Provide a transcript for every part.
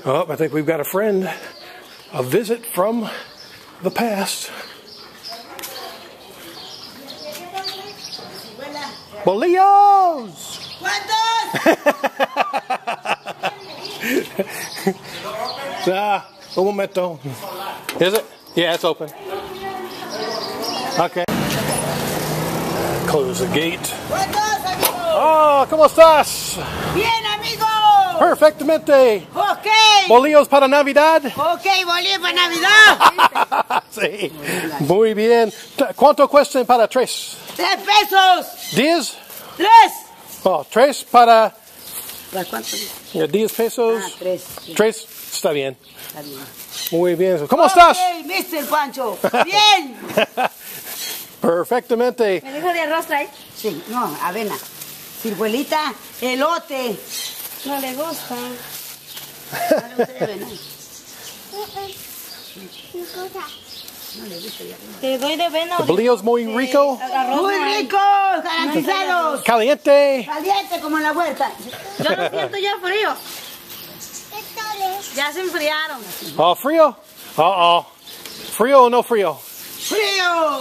Oh, I think we've got a friend. A visit from the past. Bolillos! Un momento. Is it? Yeah, it's open. Okay. Close the gate. Oh, ¿cómo estás? Bien, amigo. Perfectamente. Ok. Bolillos para Navidad. Ok, bolillos para Navidad. Sí. Muy bien. ¿Cuánto cuestan para tres? 3 pesos. 10. 3. Oh, tres para ¿Para cuánto? 10 pesos. 3. 3. Está bien. Está bien. Muy bien. ¿Cómo estás? Ok, Mr. Pancho. Bien. Perfectamente. ¿Me dijo de arroz trae? Sí, no, avena. Ciruelita, elote. No le gusta. No le gusta de avena. Te doy de avena. Bolillos muy rico. Arroz Muy no hay. ricos, garantizados. Caliente. Caliente como en la huerta. Yo lo siento ya frío. Ya se enfriaron. Oh, frío. Oh. Frío o no frío. ¡Frío!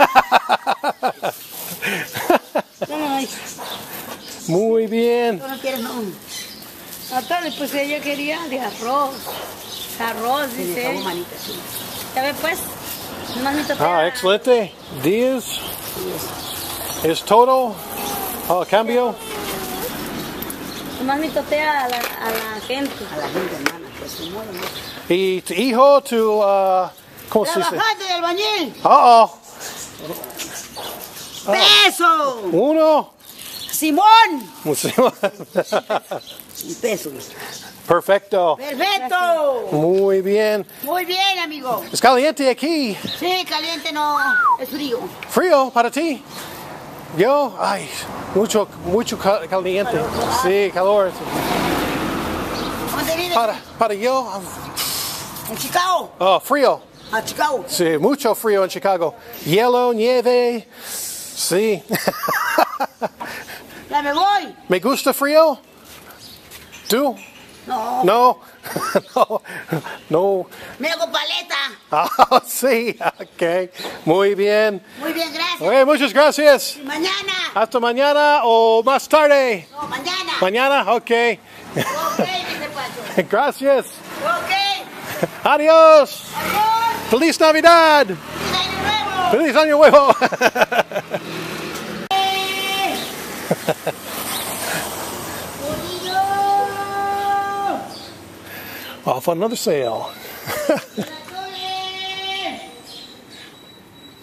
Ay, Muy bien. ¿Tú no quieres no? Natalia, pues ella quería de arroz. Arroz, Me dice. acabó manita, sí. Ya ve pues. Nomás me totea. Ah, excelente. 10 es todo. Oh, cambio. Nomás me totea a la gente. A la gente, hermana, pues su modo, ¿no? Y tu hijo, tu... ¿cómo se dice? ¡Trabajante de albañil! Oh. ¡Peso! 1. ¡Simón! Un Peso. Perfecto. ¡Perfecto! Muy bien. Muy bien, amigo. Es caliente aquí. Sí, caliente no, es frío. Frío para ti. Yo, ay, mucho caliente. Sí, calor. ¿Dónde vives? Para yo, En Chicago. oh, frío. A Chicago. Sí, mucho frío en Chicago. Hielo, nieve. Sí. Ya me voy. ¿Me gusta frío? ¿Tú? No, No. No. me hago paleta. Ah, sí, ok. Muy bien. Muy bien, gracias. Ok, muchas gracias. Y mañana. Hasta mañana o más tarde. No, mañana. Mañana, ok. Ok, Mr. Pancho. Gracias. Ok. Adiós. Adiós. Feliz Navidad. Feliz Año Nuevo. Feliz Año Nuevo. Off on another sale.